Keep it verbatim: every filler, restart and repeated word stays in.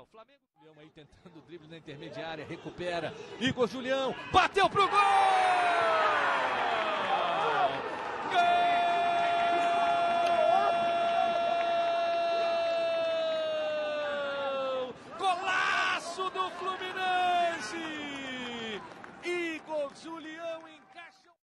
O Flamengo. Julião aí tentando o drible na intermediária, recupera. Igor Julião bateu pro gol!